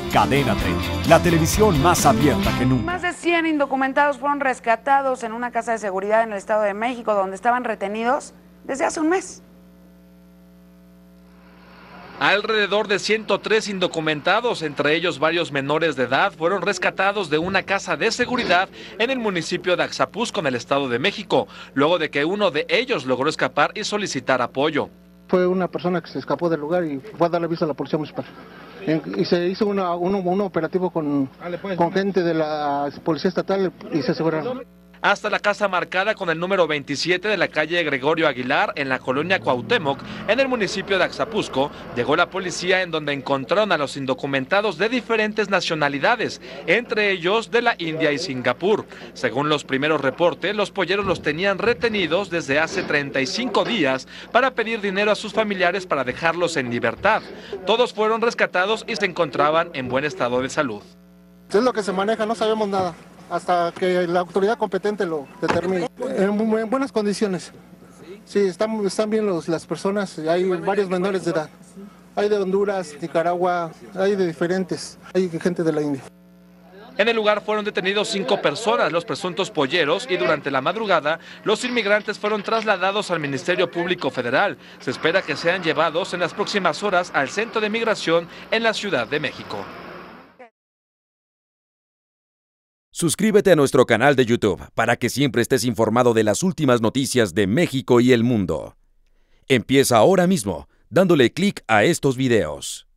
Cadena 30, la televisión más abierta que nunca. Más de 100 indocumentados fueron rescatados en una casa de seguridad en el Estado de México, donde estaban retenidos desde hace un mes. Alrededor de 103 indocumentados, entre ellos varios menores de edad, fueron rescatados de una casa de seguridad en el municipio de Axapuzco, en el Estado de México, luego de que uno de ellos logró escapar y solicitar apoyo. Fue una persona que se escapó del lugar y fue a darle aviso a la policía municipal. Y se hizo un operativo con gente de la policía estatal y se aseguraron. Hasta la casa marcada con el número 27 de la calle Gregorio Aguilar, en la colonia Cuauhtémoc, en el municipio de Axapuzco, llegó la policía, en donde encontraron a los indocumentados de diferentes nacionalidades, entre ellos de la India y Singapur. Según los primeros reportes, los polleros los tenían retenidos desde hace 35 días para pedir dinero a sus familiares para dejarlos en libertad. Todos fueron rescatados y se encontraban en buen estado de salud. Es lo que se maneja, no sabemos nada, hasta que la autoridad competente lo determine. En buenas condiciones. Sí, están bien las personas, hay varios menores de edad. Hay de Honduras, Nicaragua, hay de diferentes, hay gente de la India. En el lugar fueron detenidos 5 personas, los presuntos polleros, y durante la madrugada los inmigrantes fueron trasladados al Ministerio Público Federal. Se espera que sean llevados en las próximas horas al Centro de Migración en la Ciudad de México. Suscríbete a nuestro canal de YouTube para que siempre estés informado de las últimas noticias de México y el mundo. Empieza ahora mismo dándole clic a estos videos.